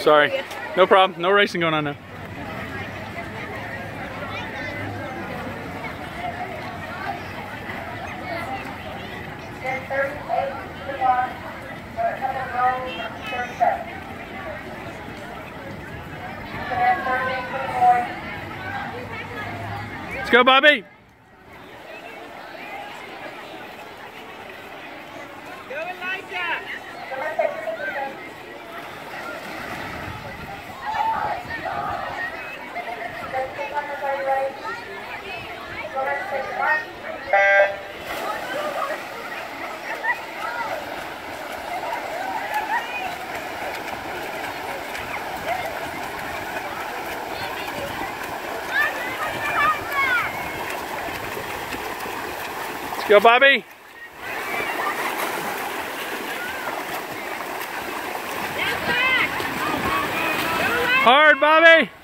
Sorry. No problem. No racing going on now. Let's go, Bobby. Let's go, Bobby. Hard, Bobby.